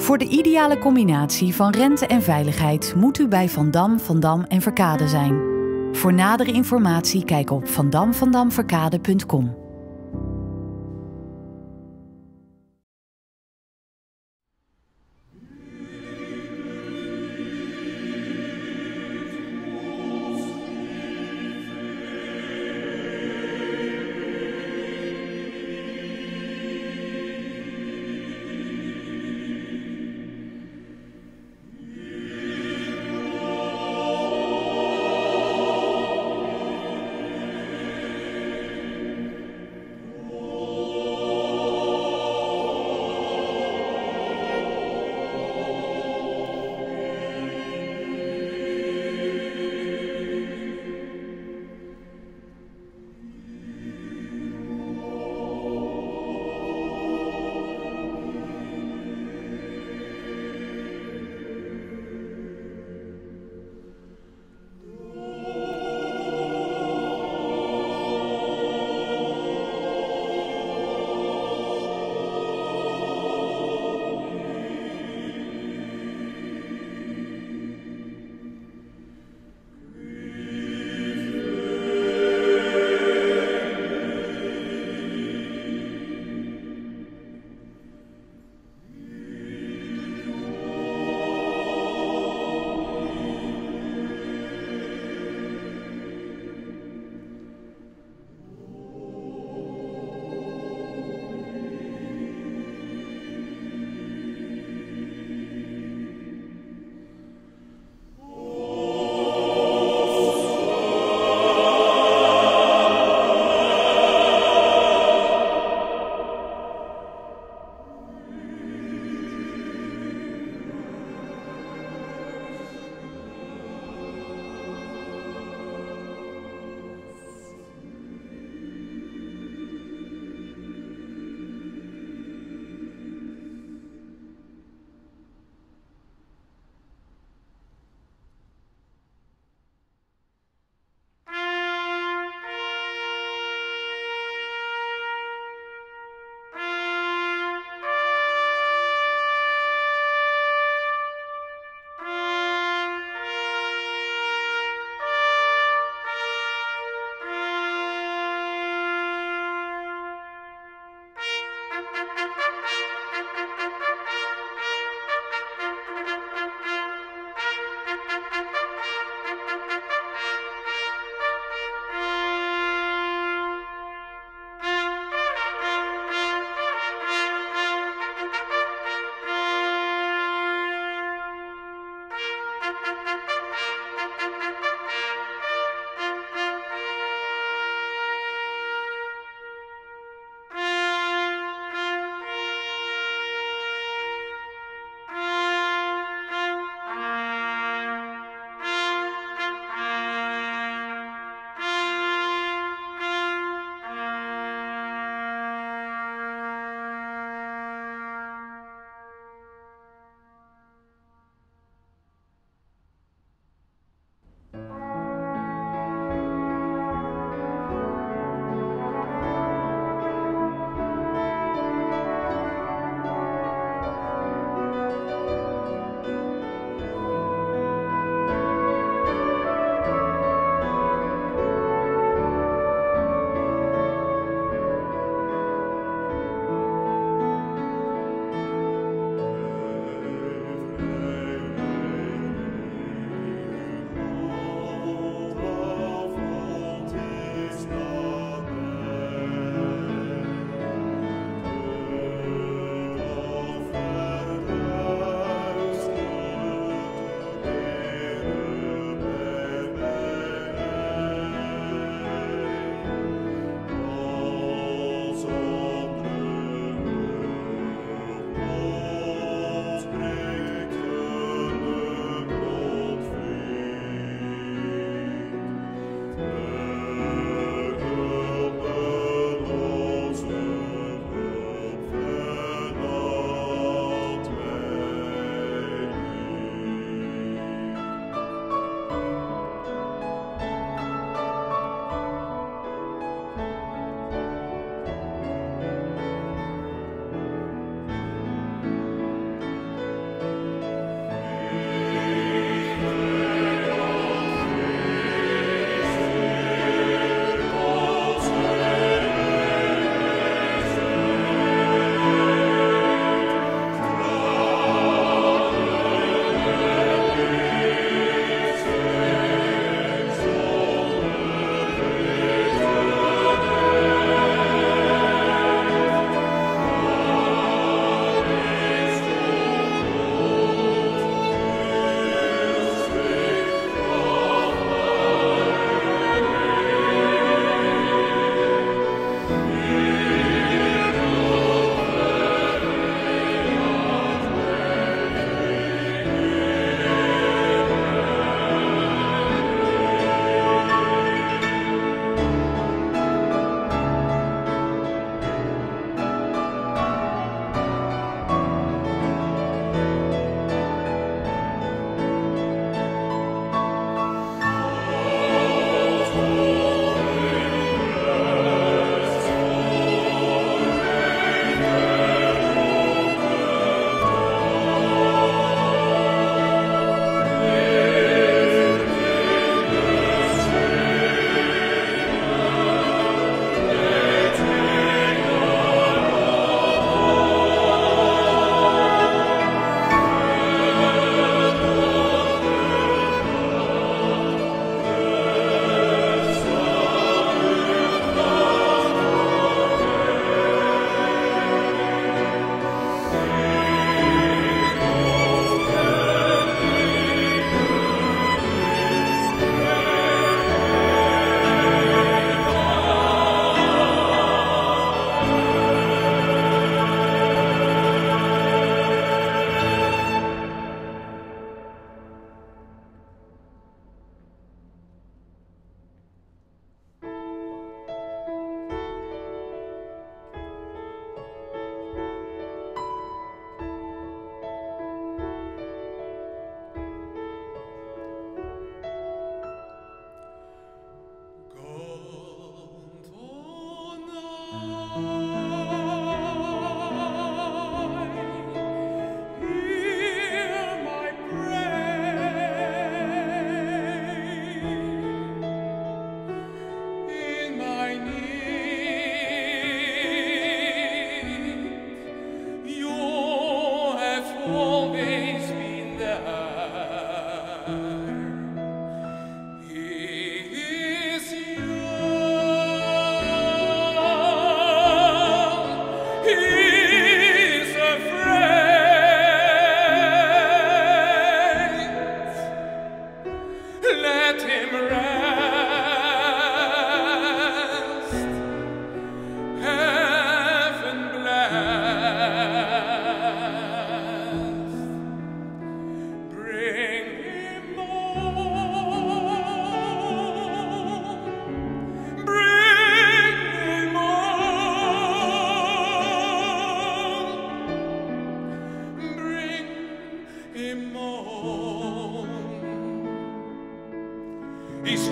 Voor de ideale combinatie van rente en veiligheid moet u bij Van Dam en Verkade zijn. Voor nadere informatie kijk op vandamverkade.com.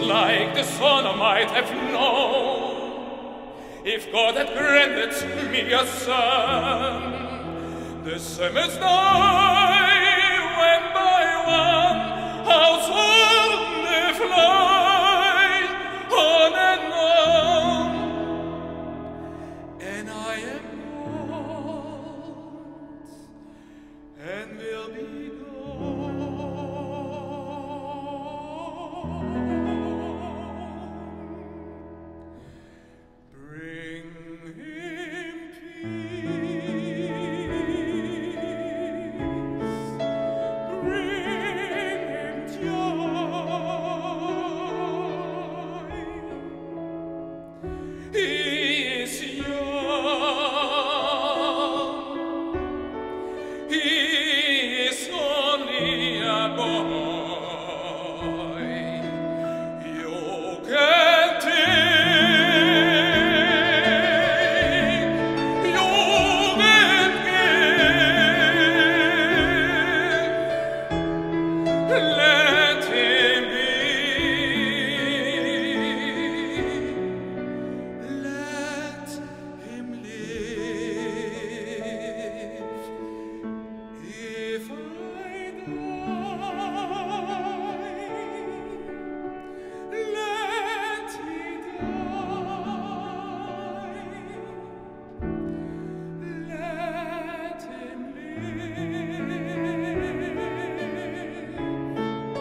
like the son I might have known, if God had granted me a son. The summers die when by one household they fly on and on, and I am old and will be gone. Bring him peace, bring him joy. He is young, he is only a boy. You can take, you can give. Let him be, let him live. If I die, let he die. Let him live.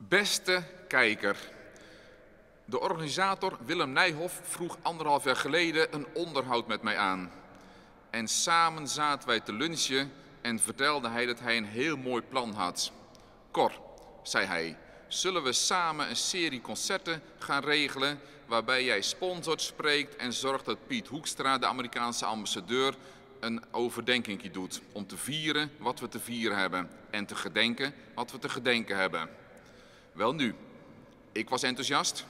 Beste kijker, de organisator Willem Nijhoff vroeg 1,5 jaar geleden een onderhoud met mij aan. En samen zaten wij te lunchen en vertelde hij dat hij een heel mooi plan had. Cor, zei hij, zullen we samen een serie concerten gaan regelen waarbij jij sponsort, spreekt en zorgt dat Piet Hoekstra, de Amerikaanse ambassadeur, een overdenkingje doet om te vieren wat we te vieren hebben en te gedenken wat we te gedenken hebben. Welnu, ik was enthousiast,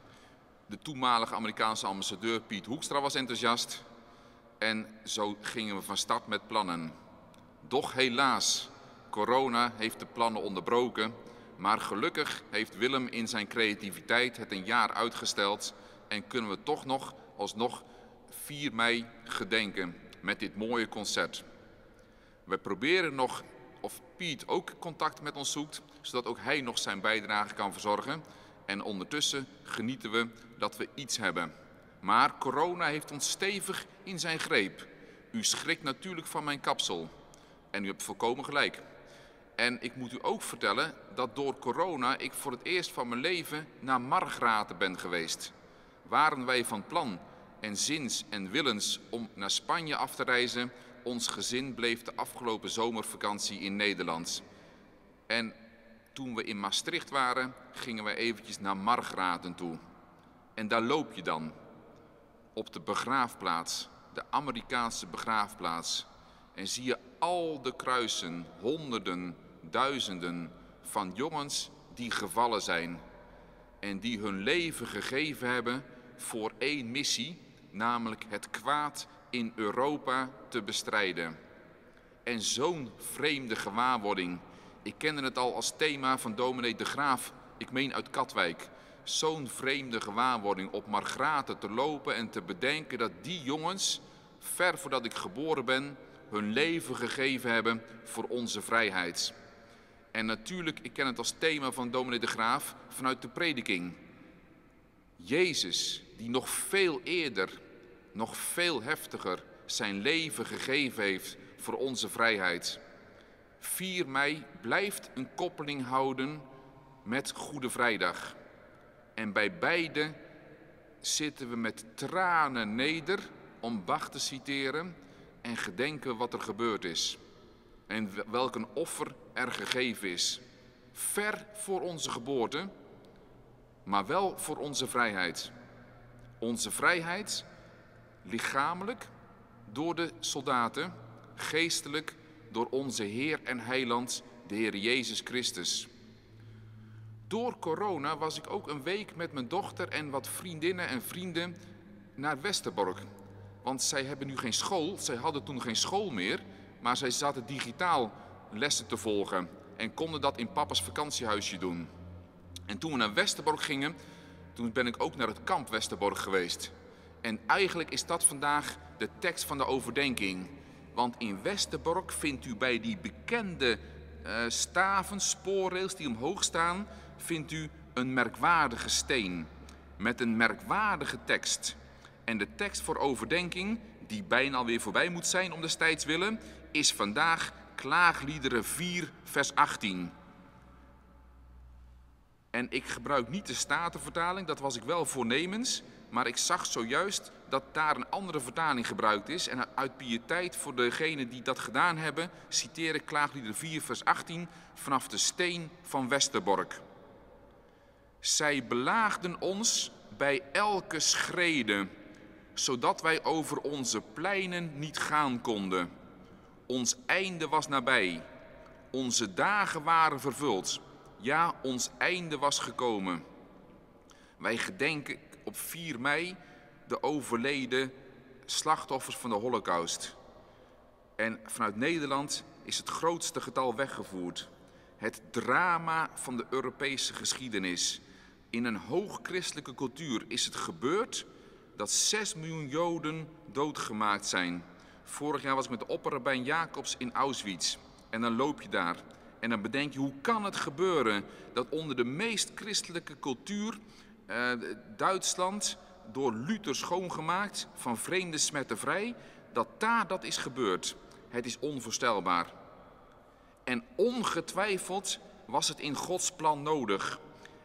de toenmalige Amerikaanse ambassadeur Piet Hoekstra was enthousiast en zo gingen we van start met plannen. Doch helaas, corona heeft de plannen onderbroken, maar gelukkig heeft Willem in zijn creativiteit het een jaar uitgesteld en kunnen we toch nog alsnog 4 mei gedenken met dit mooie concert. We proberen nog of Piet ook contact met ons zoekt, zodat ook hij nog zijn bijdrage kan verzorgen. En ondertussen genieten we dat we iets hebben. Maar corona heeft ons stevig in zijn greep. U schrikt natuurlijk van mijn kapsel. En u hebt volkomen gelijk. En ik moet u ook vertellen dat door corona ik voor het eerst van mijn leven naar Margraten ben geweest. Waren wij van plan en zins en willens om naar Spanje af te reizen, ons gezin bleef de afgelopen zomervakantie in Nederland. En toen we in Maastricht waren, gingen wij eventjes naar Margraten toe. En daar loop je dan, op de begraafplaats, de Amerikaanse begraafplaats. En zie je al de kruisen, honderden, duizenden van jongens die gevallen zijn. En die hun leven gegeven hebben voor 1 missie, namelijk het kwaad in Europa te bestrijden. En zo'n vreemde gewaarwording. Ik kende het al als thema van dominee De Graaf, ik meen uit Katwijk. Zo'n vreemde gewaarwording op Margraten te lopen en te bedenken dat die jongens, ver voordat ik geboren ben, hun leven gegeven hebben voor onze vrijheid. En natuurlijk, ik ken het als thema van dominee De Graaf vanuit de prediking. Jezus, die nog veel eerder, nog veel heftiger zijn leven gegeven heeft voor onze vrijheid. 4 mei blijft een koppeling houden met Goede Vrijdag. En bij beide zitten we met tranen neder, om Bach te citeren, en gedenken wat er gebeurd is. En welk een offer er gegeven is. Ver voor onze geboorte, maar wel voor onze vrijheid. Onze vrijheid, lichamelijk door de soldaten, geestelijk door onze Heer en Heiland, de Heer Jezus Christus. Door corona was ik ook een week met mijn dochter en wat vriendinnen en vrienden naar Westerbork. Want zij hebben nu geen school, zij hadden toen geen school meer, maar zij zaten digitaal lessen te volgen en konden dat in papa's vakantiehuisje doen. En toen we naar Westerbork gingen, toen ben ik ook naar het kamp Westerbork geweest. En eigenlijk is dat vandaag de tekst van de overdenking. Want in Westerbork vindt u bij die bekende staven, spoorrails die omhoog staan, vindt u een merkwaardige steen met een merkwaardige tekst. En de tekst voor overdenking, die bijna alweer voorbij moet zijn om destijds willen, is vandaag Klaagliederen 4, vers 18. En ik gebruik niet de Statenvertaling, dat was ik wel voornemens, maar ik zag zojuist dat daar een andere vertaling gebruikt is. En uit piëteit voor degenen die dat gedaan hebben, citeer ik Klaagliederen 4, vers 18 vanaf de steen van Westerbork. Zij belaagden ons bij elke schrede, zodat wij over onze pleinen niet gaan konden. Ons einde was nabij, onze dagen waren vervuld, ja, ons einde was gekomen. Wij gedenken op 4 mei de overleden slachtoffers van de Holocaust. En vanuit Nederland is het grootste getal weggevoerd. Het drama van de Europese geschiedenis. In een hoogchristelijke cultuur is het gebeurd dat 6 miljoen Joden doodgemaakt zijn. Vorig jaar was ik met de opperrabijn Jacobs in Auschwitz. En dan loop je daar. En dan bedenk je, hoe kan het gebeuren dat onder de meest christelijke cultuur, Duitsland, door Luther schoongemaakt, van vreemde smetten vrij, dat daar dat is gebeurd. Het is onvoorstelbaar. En ongetwijfeld was het in Gods plan nodig.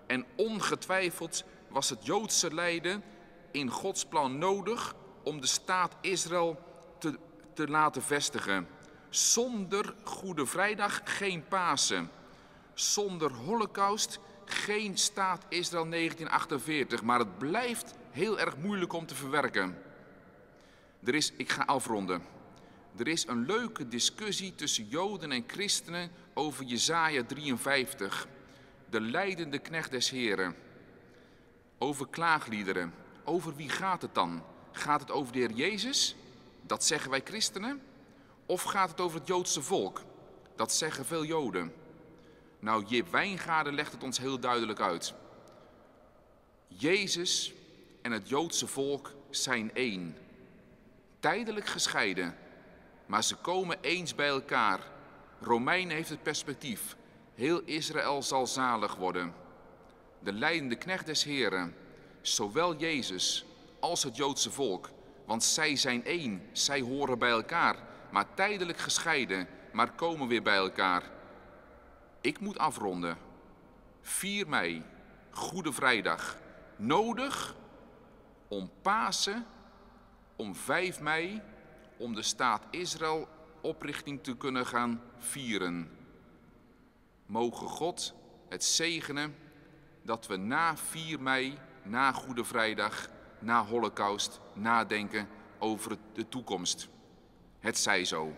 En ongetwijfeld was het Joodse lijden in Gods plan nodig om de staat Israël te laten vestigen. Zonder Goede Vrijdag geen Pasen. Zonder Holocaust geen staat Israël 1948. Maar het blijft heel erg moeilijk om te verwerken. Ik ga afronden. Er is een leuke discussie tussen Joden en christenen over Jesaja 53. De lijdende knecht des Heren. Over klaagliederen. Over wie gaat het dan? Gaat het over de Heer Jezus? Dat zeggen wij christenen. Of gaat het over het Joodse volk? Dat zeggen veel Joden. Nou, Jip Wijngaarden legt het ons heel duidelijk uit. Jezus en het Joodse volk zijn één. Tijdelijk gescheiden, maar ze komen eens bij elkaar. Romeinen heeft het perspectief. Heel Israël zal zalig worden. De lijdende knecht des Heren, zowel Jezus als het Joodse volk. Want zij zijn één, zij horen bij elkaar. Maar tijdelijk gescheiden, maar komen weer bij elkaar. Ik moet afronden. 4 mei, Goede Vrijdag. Nodig om Pasen, om 5 mei, om de staat Israël oprichting te kunnen gaan vieren. Mogen God het zegenen dat we na 4 mei, na Goede Vrijdag, na Holocaust, nadenken over de toekomst. Het zij zo.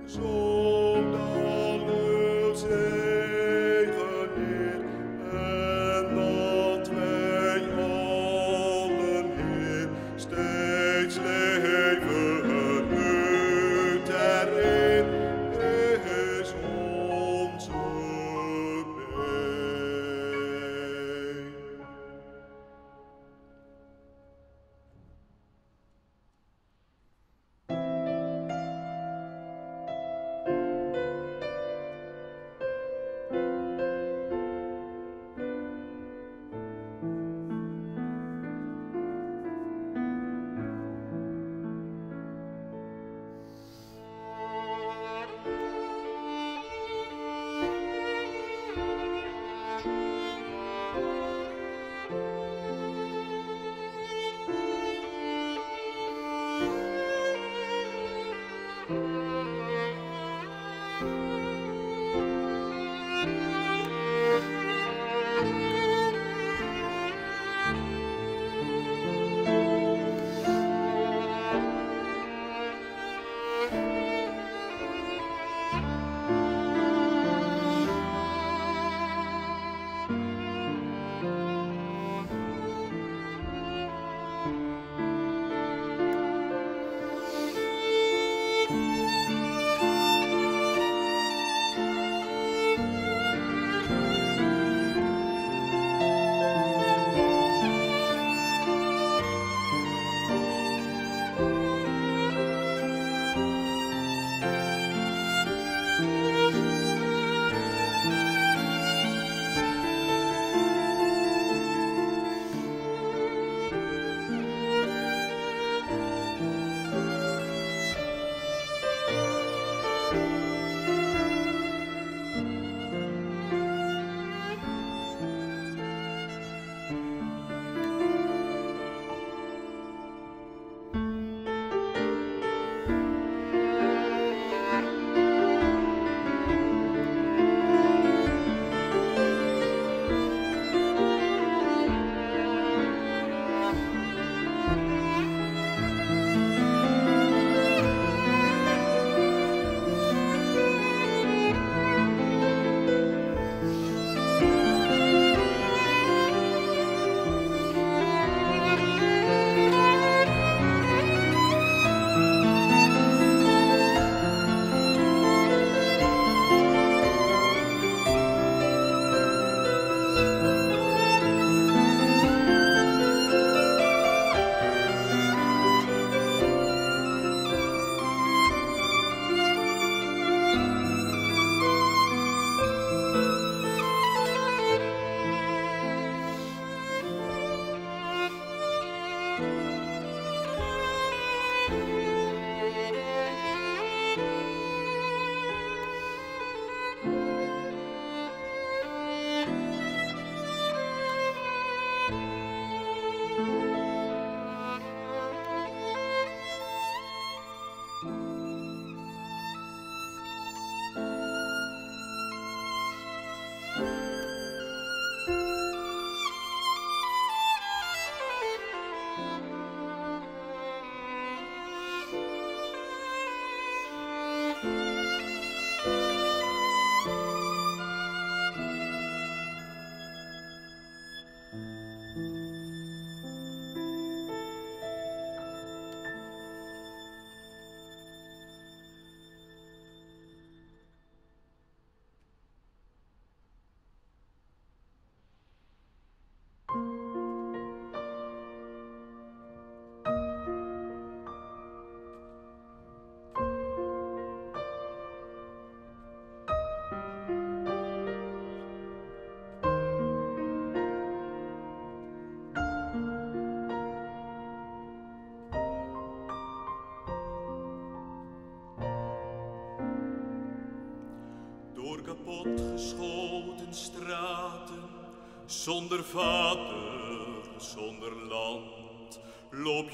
kapotgeschoten straten, zonder vader, zonder land, loop je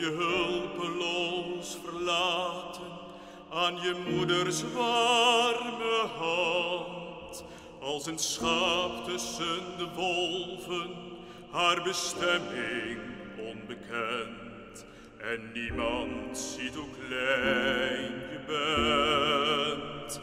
hulpeloos verlaten aan je moeders warme hand. Als een schaap tussen de wolven, haar bestemming onbekend. En niemand ziet hoe klein je bent.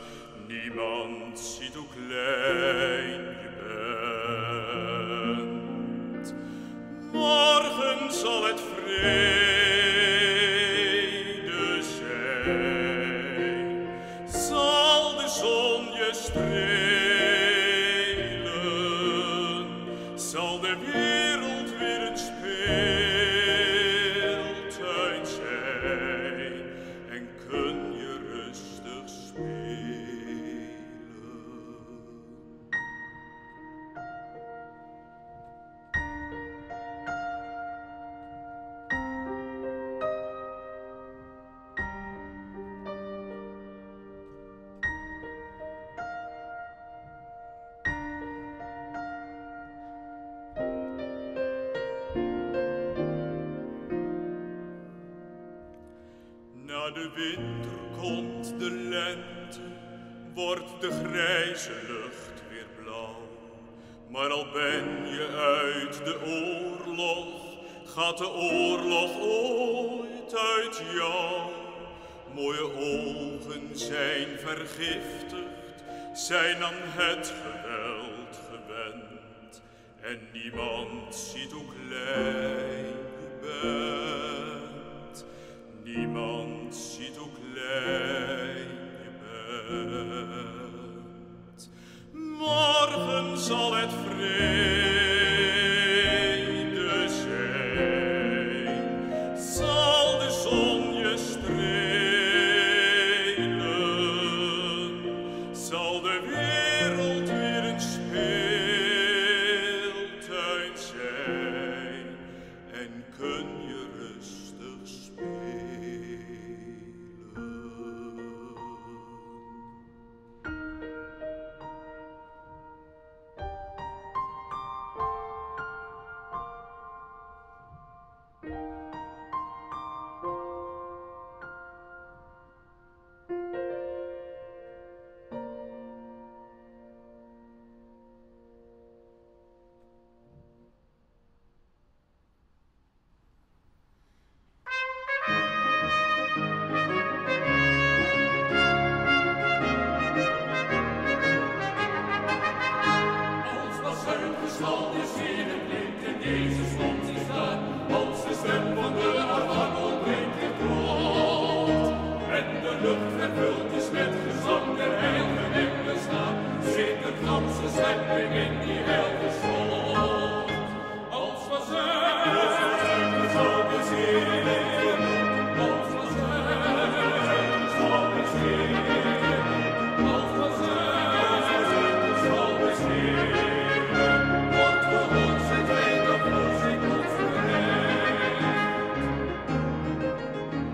winter komt de lente, wordt de grijze lucht weer blauw. Maar al ben je uit de oorlog, gaat de oorlog ooit uit jou. Mooie ogen zijn vergiftigd, zijn aan het geweld gewend. En niemand ziet hoe klein je bent. Niemand ziet hoe klein je bent. Morgen zal het vrede zijn, zal de zon je strelen, zal de wereld weer een speeltuin zijn en kun je rustig spelen. Als bazuin gestalten zien het klinkt in deze stond zich staan, als de stem van de archangel klinkt in klopt. En de lucht vervuld is met gezang der heilige engelen staan, zingt de ganse schepping in die heilige slot. Als bazuin gestalten zien het klinkt, als bazuin gestalten zien het klinkt, als bazuin gestalten zien het klinkt, wordt gehoord zijn tweede vloed zijn tot verrecht.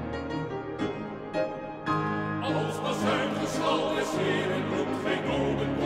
Als bazuin gestalten zien het roept geen noden